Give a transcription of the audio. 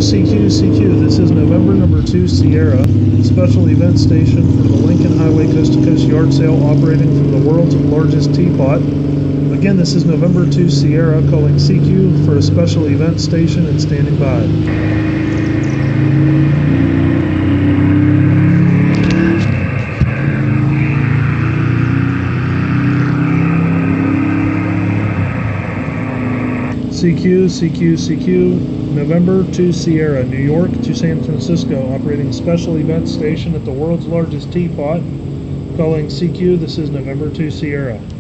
CQ, CQ, this is November number 2 Sierra, special event station for the Lincoln Highway Coast to Coast Yard Sale operating from the world's largest teapot. Again, this is November 2 Sierra calling CQ for a special event station and standing by. CQ, CQ, CQ, November 2 Sierra, New York to San Francisco, operating special event station at the world's largest teapot. Calling CQ, this is November 2 Sierra.